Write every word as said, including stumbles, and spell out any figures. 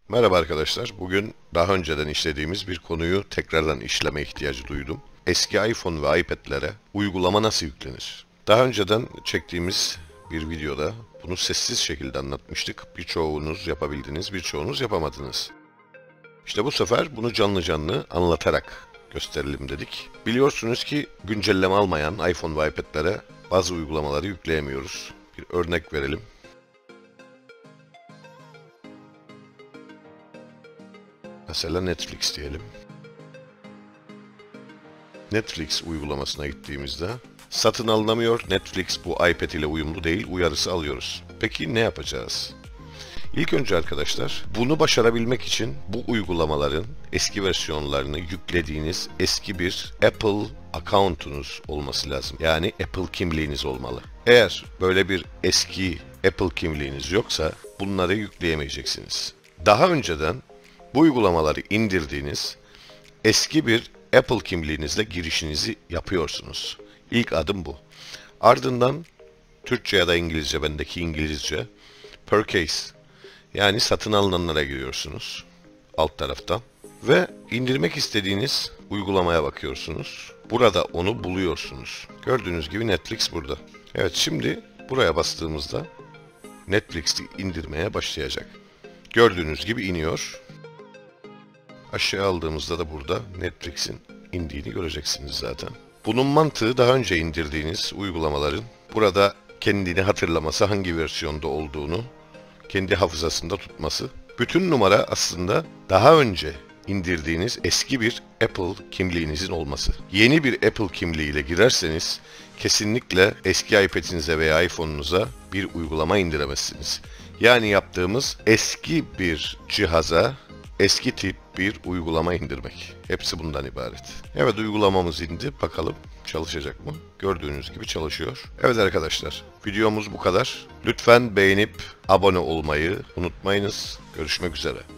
Merhaba arkadaşlar. Bugün daha önceden işlediğimiz bir konuyu tekrardan işleme ihtiyacı duydum. Eski iPhone ve iPad'lere uygulama nasıl yüklenir? Daha önceden çektiğimiz bir videoda bunu sessiz şekilde anlatmıştık. Birçoğunuz yapabildiniz, birçoğunuz yapamadınız. İşte bu sefer bunu canlı canlı anlatarak gösterelim dedik. Biliyorsunuz ki güncelleme almayan iPhone ve iPad'lere bazı uygulamaları yükleyemiyoruz. Bir örnek verelim. Mesela Netflix diyelim. Netflix uygulamasına gittiğimizde satın alınamıyor, Netflix bu iPad ile uyumlu değil uyarısı alıyoruz. Peki ne yapacağız? İlk önce arkadaşlar bunu başarabilmek için bu uygulamaların eski versiyonlarını yüklediğiniz eski bir Apple account'unuz olması lazım. Yani Apple kimliğiniz olmalı. Eğer böyle bir eski Apple kimliğiniz yoksa bunları yükleyemeyeceksiniz. Daha önceden bu uygulamaları indirdiğiniz eski bir Apple kimliğinizle girişinizi yapıyorsunuz. İlk adım bu. Ardından Türkçe ya da İngilizce, bendeki İngilizce, Purchase yani satın alınanlara giriyorsunuz alt taraftan ve indirmek istediğiniz uygulamaya bakıyorsunuz. Burada onu buluyorsunuz. Gördüğünüz gibi Netflix burada. Evet, şimdi buraya bastığımızda Netflix'i indirmeye başlayacak. Gördüğünüz gibi iniyor. Aşağı aldığımızda da burada Netflix'in indiğini göreceksiniz zaten. Bunun mantığı daha önce indirdiğiniz uygulamaların burada kendini hatırlaması, hangi versiyonda olduğunu kendi hafızasında tutması. Bütün numara aslında daha önce indirdiğiniz eski bir Apple kimliğinizin olması. Yeni bir Apple kimliğiyle girerseniz kesinlikle eski iPad'inize veya iPhone'unuza bir uygulama indiremezsiniz. Yani yaptığımız eski bir cihaza eski tip bir uygulama indirmek. Hepsi bundan ibaret. Evet, uygulamamız indi. Bakalım çalışacak mı? Gördüğünüz gibi çalışıyor. Evet arkadaşlar, videomuz bu kadar. Lütfen beğenip abone olmayı unutmayınız. Görüşmek üzere.